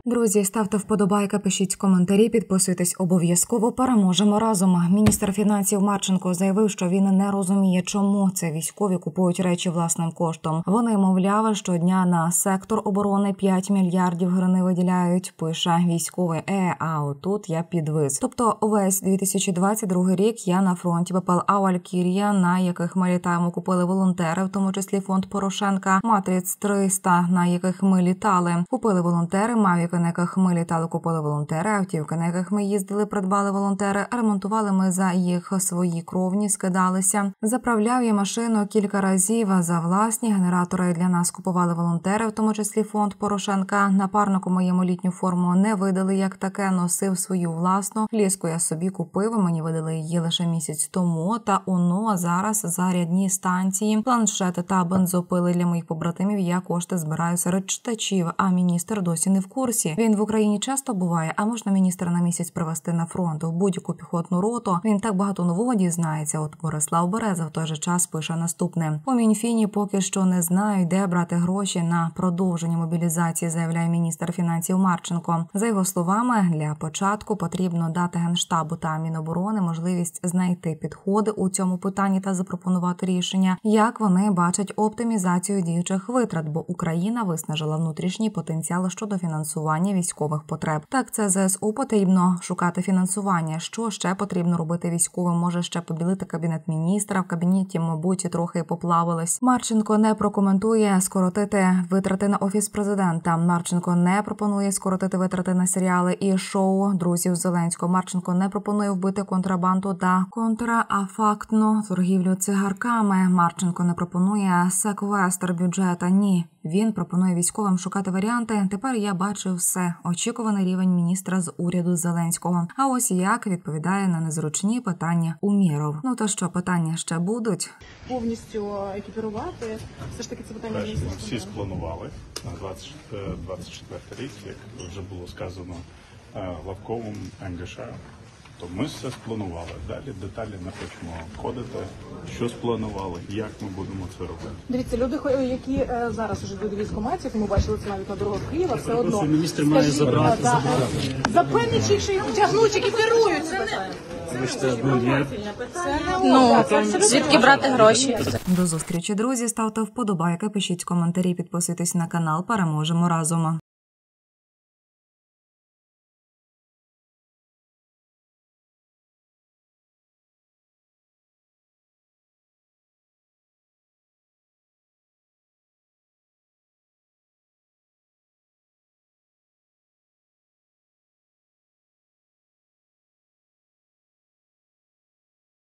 Друзі, ставте вподобайки, пишіть коментарі, підписуйтесь обов'язково. Переможемо разом. Міністр фінансів Марченко заявив, що він не розуміє, чому це військові купують речі власним коштом. Вони, мовляв, щодня на сектор оборони 5 мільярдів гривень виділяють, пише військовий. А отут я підвис. Тобто весь 2022 рік я на фронті БПЛА «Валькірія», на яких ми літаємо, купили волонтери, в тому числі фонд Порошенка, Матріц 300, на яких ми літали. Купили волонтери, Мавіки, на яких ми літали, купили волонтери, автівки, на яких ми їздили, придбали волонтери, ремонтували ми за їх свої кровні, скидалися. Заправляв я машину кілька разів, за власні генератори для нас купували волонтери, в тому числі фонд Порошенка. Напарнику моєму літню форму не видали, як таке, носив свою власну. Ліску я собі купив, мені видали її лише місяць тому, та оно зараз зарядні станції, планшети та бензопили для моїх побратимів. Я кошти збираю серед читачів, а міністр досі не в курсі. Він в Україні часто буває, а можна міністра на місяць привезти на фронт в будь-яку піхотну роту. Він так багато нового дізнається. От Борислав Береза в той же час пише наступне. У Мінфіні поки що не знають, де брати гроші на продовження мобілізації, заявляє міністр фінансів Марченко. За його словами, для початку потрібно дати Генштабу та Міноборони можливість знайти підходи у цьому питанні та запропонувати рішення, як вони бачать оптимізацію діючих витрат, бо Україна виснажила внутрішній потенціал щодо фінансування військових потреб. Так, це ЗСУ потрібно шукати фінансування. Що ще потрібно робити військовим? Може ще побілити кабінет міністра. В кабінеті, мабуть, трохи поплавилось. Марченко не прокоментує скоротити витрати на Офіс президента. Марченко не пропонує скоротити витрати на серіали і шоу друзів Зеленського. Марченко не пропонує вбити контрабанду та контрафактну торгівлю цигарками. Марченко не пропонує секвестр бюджета. Ні. Він пропонує військовим шукати варіанти. Тепер я бачив все. Очікуваний рівень міністра з уряду Зеленського. А ось як відповідає на незручні питання Умєров. Ну то що, питання ще будуть? Повністю екіпірувати. Все ж таки це питання міністра. Ми всі спланували на 24 рік, як вже було сказано главковим НГШ. То ми все спланували. Далі деталі не хочемо входити, що спланували, як ми будемо це робити. Дивіться, люди, які зараз вже йдуть до військкоматів, ми бачили це навіть на дорогах Києва, все одно. Міністр має забрати. Запевніть, що їх вдягнуть, екіпірують. Звідки брати гроші? До зустрічі, друзі. Ставте вподобайки, пишіть коментарі, підписуйтесь на канал. Переможемо разом.